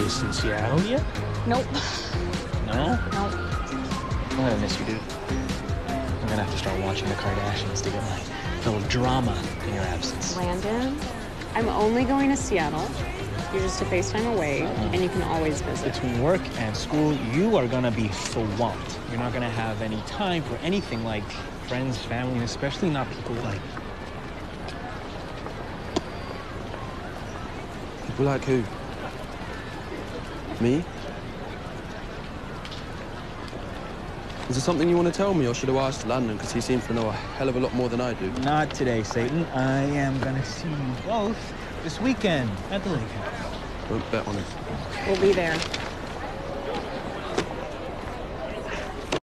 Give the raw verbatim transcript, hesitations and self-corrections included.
place in Seattle yet? Nope. No? Nope. I'm gonna miss you, dude. I'm gonna have to start watching the Kardashians to get my fill of drama in your absence. Landon, I'm only going to Seattle. You're just a FaceTime away, Mm. and you can always visit. Between work and school, you are gonna be swamped. You're not gonna have any time for anything like friends, family, and especially not people like People like who? Me? Is there something you want to tell me, or should I ask Landon, because he seems to know a hell of a lot more than I do? Not today, Satan. I am gonna see you both this weekend at the lake house. Don't bet on it. We'll be there.